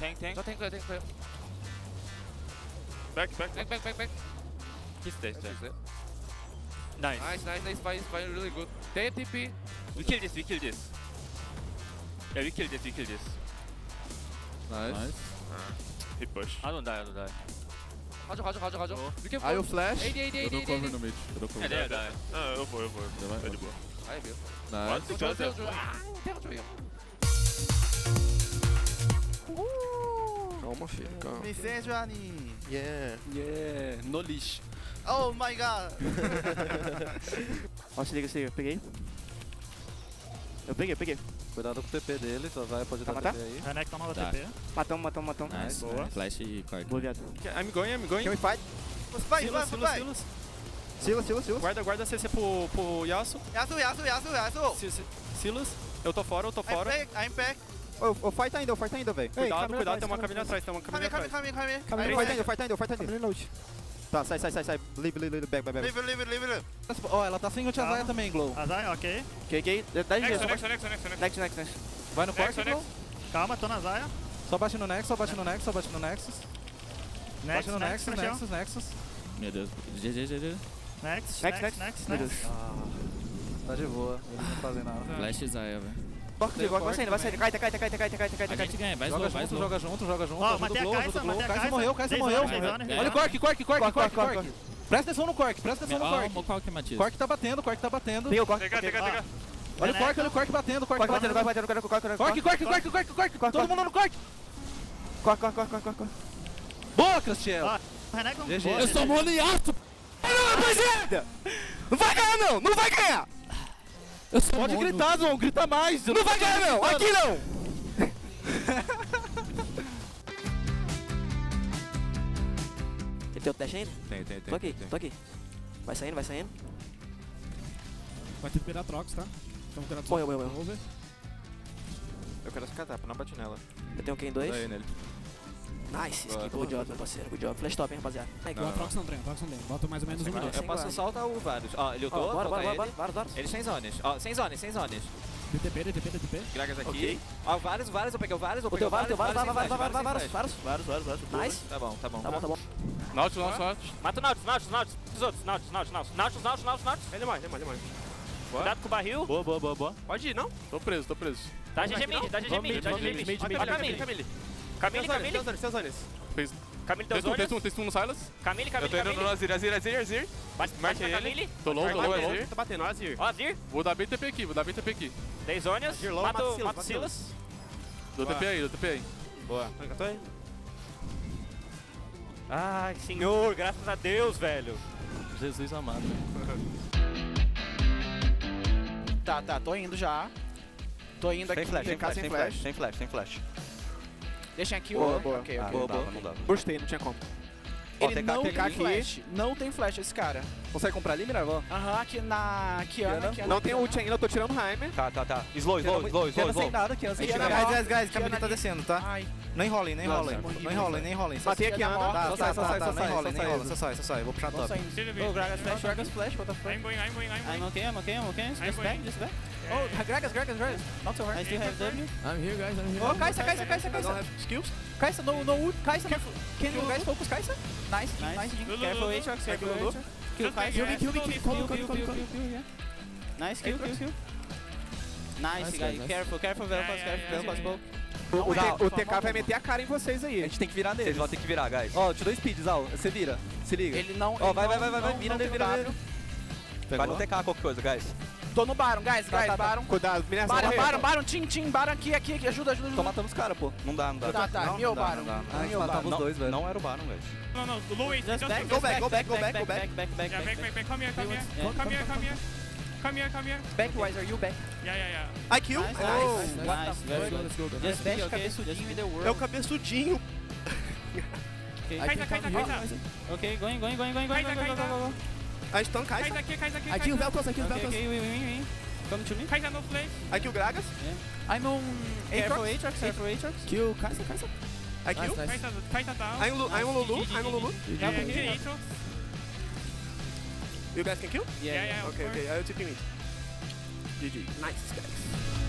Tank. Só tem clear. Back. He's dead. Nice. Nice. Spy really good. Tem TP. We kill this. Yeah, we kill this. Nice. He push. I don't die. Rádio. You can Aí o flash. Eu dou cover no mid. É, deve dar. Ah, eu vou. Tá de boa. Aí, meu. Nice. Calma, filho, calma. Me sente, Johnny. Yeah. No lixo. Oh my god. Ó, se liga, peguei. Eu peguei. Cuidado com o TP dele, só vai, pode dar matar? TP aí. Renek toma o Tá. TP. Matamos. Nice. Boa. Flash e cork. Boa, viado. I'm going. Can we fight? Vai. Silas. Guarda CC pro Yasuo. Yasuo. Silas. Eu tô fora. I'm back. Ô, fight ainda, velho. Cuidado, tem uma caminha atrás, Come. Fight ainda. Tá, sai. Leave, back. Leave. Ó, ela tá sem ult Azaya também, Glow. Azai, ok. Ok. 10 dias. Next. Next. Vai no cork, Glow. Calma, tô na Zaya. Só bate no Nexus. Bate no Nexus. Bate no Nexus. Meu Deus. GG. Next. Meu Deus. Tá de boa, eles não fazem nada. Flash e Zaya, velho. Vai saindo. Cai. A gente ganha, vai slow. Joga junto. Ó, Ajuda matei o a Glow, Kai'Sa, ajuda o Glow. matei a Kai'Sa Kai'Sa. morreu. Seis anos. Olha o cork. Presta atenção no cork. Ó, qual que é Matias? Cork tá batendo. Peguei o corte. Pegar. Olha o cork batendo. Vai batendo. Cork. Todo mundo no cork. Corre. Boa, Cristiel. Ó, Renek não GG. boa, Eu sou GG. Rapaziada! Não vai ganhar! Pode gritar, Zon. Grita mais. Não vai ganhar não! Aqui não! Tem o dash ainda? Tem. Tô aqui. Vai saindo. Vai ter que virar Trox, tá? Então, Morreu. Vamos ver. Eu quero essa catapa, não bate nela. Eu tenho quem? 2? Daí nele. Nice, good job, meu parceiro. Good job. Flash top, hein, rapaziada. O Atrox não tem. Bota mais ou menos um minuto. Eu posso saltar o vários. Ó, ele ultou, Bora. Eles sem zones. Ó, sem zones. DTP. Gragas aqui. Ok. Ó, vários, eu peguei o vários, Vários. Nice. Tá bom. Tá bom. Nautilus. Mata o Nautilus. Os outros, Nautilus. Ele morre. Cuidado com o barril. Boa. Pode ir, não? Tô preso. Tá GG mid. Camille. Camille deu zonas. Texto no Silas. Camille. Eu tô indo no Azir. Bate Marquei na ele. Camille. Tô low. Tá batendo, Azir. Ó, Azir. Vou dar BTP aqui. 10 zonas. Mata o Silas. Dou TP aí. Boa. Ai, senhor, graças a Deus, velho. Jesus amado. Tá, tô indo já. Tô indo aqui. Sem flash. Deixa aqui Boa. Ok. Não dava. Burstei, não tinha como. Ele não TK tem aqui. flash. Não tem flash esse cara. Consegue comprar ali, Miravó? Aham, aqui na Kiana. Não tem ult ainda, eu tô tirando o Heimer. Tá. Slow. Kiana sem nada, Kiana sem nada. Guys, Camille tá descendo, tá? Ai. Não enrolem. Matei aqui, Ana. Tá, não enrolem. Só sai. Vou puxar Vamos top. saindo. Ô, Gragas flash, what the fuck? I'm going. I'm okay. Just back. Oh, Gragas. Not so hard. I still have W. I'm here, guys. Oh, Kai'Sa. Skills? Kai'Sa, no ult. Kai'Sa, can you guys focus Kai'Sa? Nice. Careful Aatrox, Kill Kai'Sa. Kill. Nice, kill. Nice, guys. Careful, velho. O TK vai meter a cara em vocês aí. A gente tem que virar nele. Vocês vão ter que virar, guys. Ó, te dou speed, Zal. Você vira. Se liga. Ele não. Ó, vai. Vira nele. Vai no TK qualquer coisa, guys. Tô no Baron, guys. Baron. Cuidado, mineração. Baron, Tim, Baron aqui, ajuda. Tô matando os caras, pô. Não dá. Tá, meu Baron. A gente matava os dois, velho. Não era o Baron, guys. No, Louis. Just back. Go back. Come here. Backwise, are you back? Yeah. I kill. Nice. Let's go. Just back, cabeçudinho in the world. É o cabeçudinho. Kai'Sa. Ok, going. A stun Kai'Sa. Kai'Sa. I kill Velcos. Okay, win. Come to me. Kai'Sa no flash. I kill Gragas. I'm on Careful Aatrox. Aatrox. Kill Kai'Sa. I kill. Kai'Sa down. I'm Lulu. Yeah, Aatrox. You guys can kill? Yeah. Okay. I'll TP mid. GG. Nice, guys.